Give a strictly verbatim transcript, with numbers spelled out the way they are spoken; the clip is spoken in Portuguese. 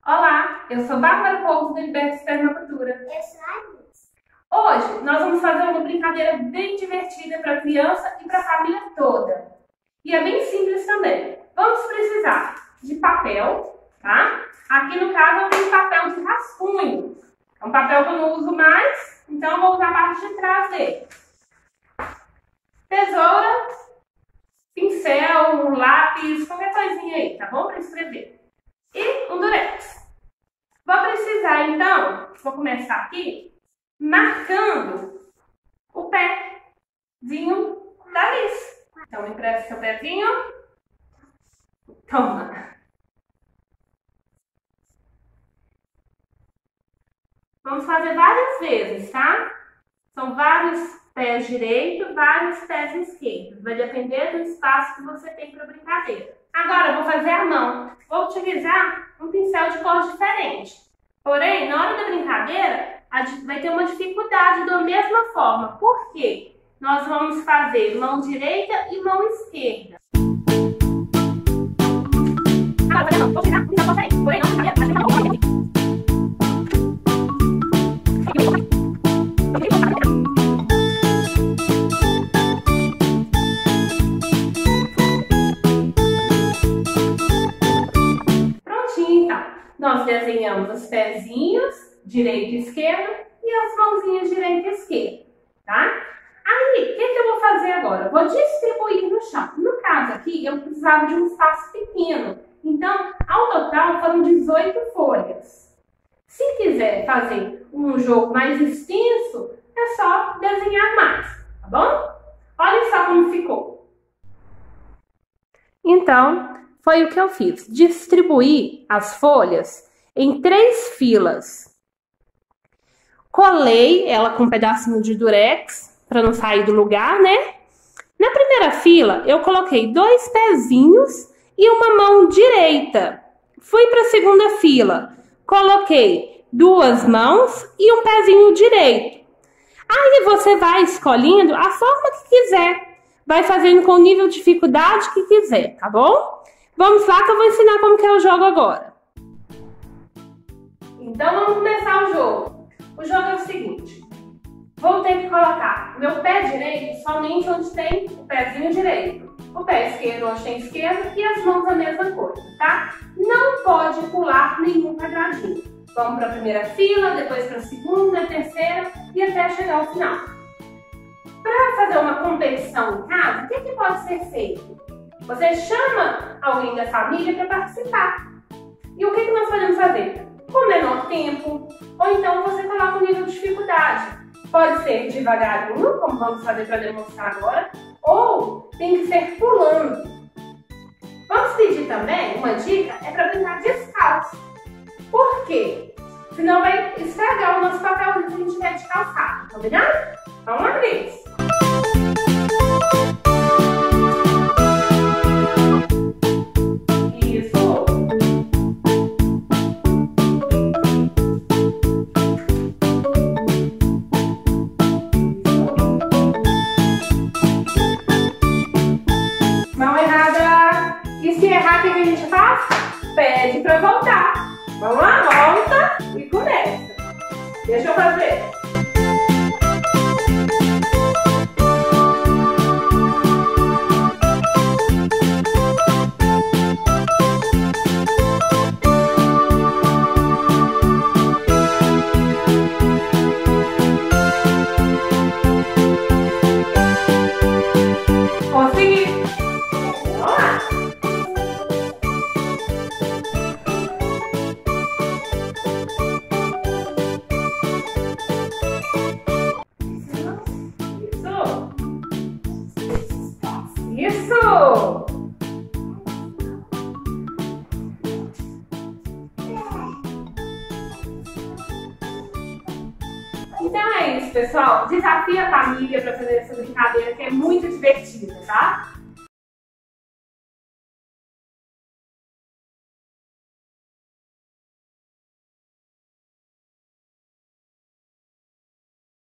Olá, eu sou Bárbara Couto, do Liberta Permacultura. Eu sou a Alice. Hoje nós vamos fazer uma brincadeira bem divertida para a criança e para a família toda. E é bem simples também. Vamos precisar de papel, tá? Aqui no caso eu tenho papel de rascunho. É um papel que eu não uso mais, então eu vou usar a parte de trás dele. Tesoura, pincel, um lápis, qualquer coisinha aí, tá bom? Para escrever. E um durex. Vou precisar, então, vou começar aqui, marcando o pezinho da Alice. Então, empresta seu pezinho. Toma. Vamos fazer várias vezes, tá? São vários pés direitos, vários pés esquerdos. Vai depender do espaço que você tem para brincadeira. Agora eu vou fazer a mão. Vou utilizar um pincel de cor diferente. Porém, na hora da brincadeira, vai ter uma dificuldade da mesma forma. Por quê? Nós vamos fazer mão direita e mão esquerda. Agora, vou fazer a mão. Vou tirar um pincel diferente. Porém, não vai ter uma Nós desenhamos os pezinhos, direito e esquerdo, e as mãozinhas direita e esquerda, tá? Aí, o que, que eu vou fazer agora? Eu vou distribuir no chão. No caso aqui, eu precisava de um espaço pequeno. Então, ao total, foram dezoito folhas. Se quiser fazer um jogo mais extenso, é só desenhar mais, tá bom? Olha só como ficou. Então, foi o que eu fiz. Distribuí as folhas em três filas. Colei ela com um pedacinho de durex, para não sair do lugar, né? Na primeira fila, eu coloquei dois pezinhos e uma mão direita. Fui para a segunda fila. Coloquei duas mãos e um pezinho direito. Aí você vai escolhendo a forma que quiser. Vai fazendo com o nível de dificuldade que quiser, tá bom? Vamos lá que eu vou ensinar como que é o jogo agora. Então vamos começar o jogo. O jogo é o seguinte. Vou ter que colocar o meu pé direito somente onde tem o pezinho direito. O pé esquerdo onde tem esquerdo e as mãos a mesma coisa, tá? Não pode pular nenhum quadradinho. Vamos para a primeira fila, depois para a segunda, terceira e até chegar ao final. Para fazer uma competição em casa, o que, que pode ser feito? Você chama alguém da família para participar. E o que, que nós podemos fazer? Com menor tempo, ou então você coloca o nível de dificuldade. Pode ser devagarinho, como vamos fazer para demonstrar agora, ou tem que ser pulando. Vamos pedir também, uma dica, é para brincar descalço. Por quê? Senão vai estragar o nosso papel se a gente tiver de calçado, combinado? Vamos lá, Cris! E se errar, o que a gente faz? Pede para voltar. Vamos lá, volta e começa. Deixa eu fazer. Consegui. Vamos lá. Isso! Então é isso, pessoal. Desafie a família para fazer essa brincadeira que é muito divertida, tá?